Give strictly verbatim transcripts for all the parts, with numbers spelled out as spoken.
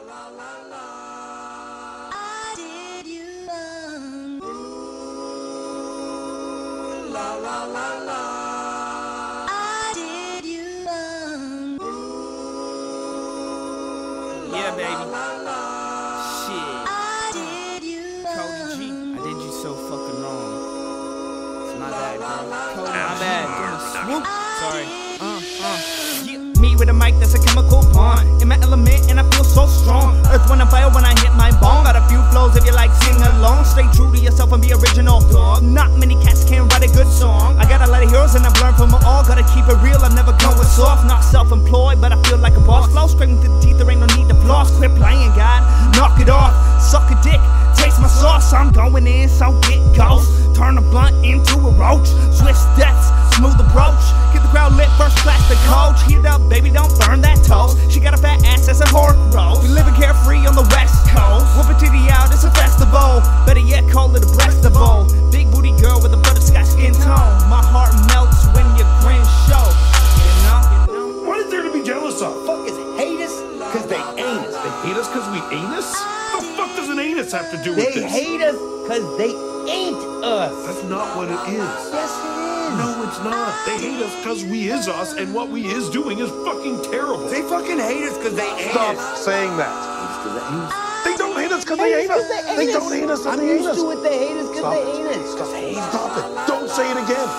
I did you wrong. Ooh, la la la la. I did you wrong. Ooh, yeah, baby. La, la, la. Shit. I did you wrong. Cody G, I did you so fucking wrong. It's my bad, bro. Cody, my bad. bad. Sorry. Uh, uh. Yeah. Me with a mic that's a chemical bond. In my element and I feel so strong. Earth when I fire when I hit my bong. Got a few flows if you like sing along. Stay true to yourself and be original, dog. Not many cats can write a good song. I got a lot of heroes and I've learned from them all. Gotta keep it real, I'm never going soft. Not self-employed, but I feel like a boss. Flow scraping through the teeth, there ain't no need to floss. Quit playing, God, knock it off. Suck a dick, taste my sauce. I'm going in, so get ghost. Turn a blunt into a roach. Swift steps, smooth approach. Get the crowd lit, first class the coach. Heat up, baby, don't burn that toast. She got a fat ass, that's a horse roast. We living carefree on the west coast. Whoop it titty out, it's a festival. Better yet, call it a breastable. Big booty girl with a butterscotch skin tone. My heart melts when your grin show. You know? What is there to be jealous of? Fuck is hate us because they ain't us. They hate us because we ain't us? The fuck does an anus have to do with They this? hate us because they ain't us. That's not what it is. Yes, it is. No, it's not. They hate us because we is us, and what we is doing is fucking terrible. They fucking hate us because they ain't Stop us. saying that. They don't hate us because they Hate ain't us us. 'cause they They ain't don't us. hate us because I'm they ain't used us. to it. They hate us because Stop they it. ain't us. Stop it. Stop it. Don't say it again.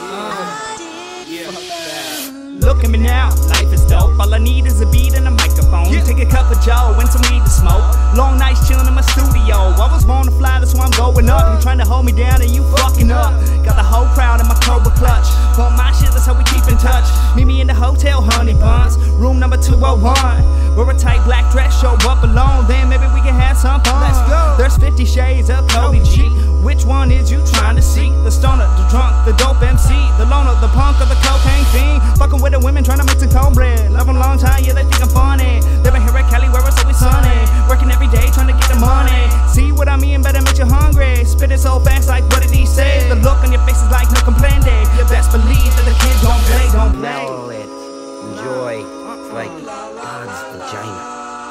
Yeah. Look at me now, life is dope. All I need is a beat and a microphone. Yeah. Take a cup of Joe and some weed to smoke. Long nights chilling in my studio. I was born to fly, that's why I'm going up. You trying to hold me down and you fucking up. Got the whole crowd in my Cobra clutch. Pump my shit, that's how we keep in touch. Meet me in the hotel, honey buns. Room number two oh one. Wear a tight black dress, show up alone. Then maybe we can have some fun. Let's go. There's fifty shades of Cody G. Which one is you trying to see? The stoner, the drunk, the dope M C, the loner, the punk, or the cocaine fiend? Fucking with the women trying to mix some cornbread. Love them long time, yeah, they think I'm funny. Living here at Cali where it's always sunny. Working every day trying to get the money. See what I mean? Better make you hungry. Spit it so fast like what did he say? The look on your face is like no complaint day. You best believe that the kids don't play, don't play. Smell it. Enjoy. It's like God's vagina.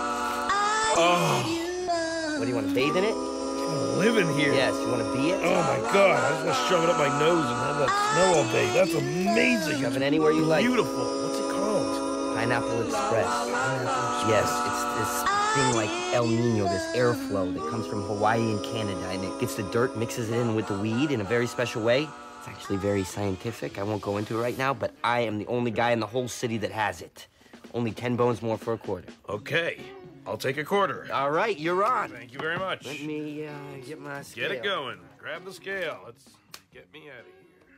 Oh, What, do you want to bathe in it? I'm living here. Yes, you want to be it? Oh my God, I just want to shove it up my nose and have that smell all day. That's amazing. Shove it anywhere you like. Beautiful. What's it called? Pineapple Express. Yes, it's this thing like El Nino, this airflow that comes from Hawaii and Canada, and it gets the dirt, mixes it in with the weed in a very special way. It's actually very scientific. I won't go into it right now, but I am the only guy in the whole city that has it. Only ten bones more for a quarter. Okay, I'll take a quarter. All right, you're on. Thank you very much. Let me uh, get my scale. Get it going. Grab the scale. Let's get me out of here.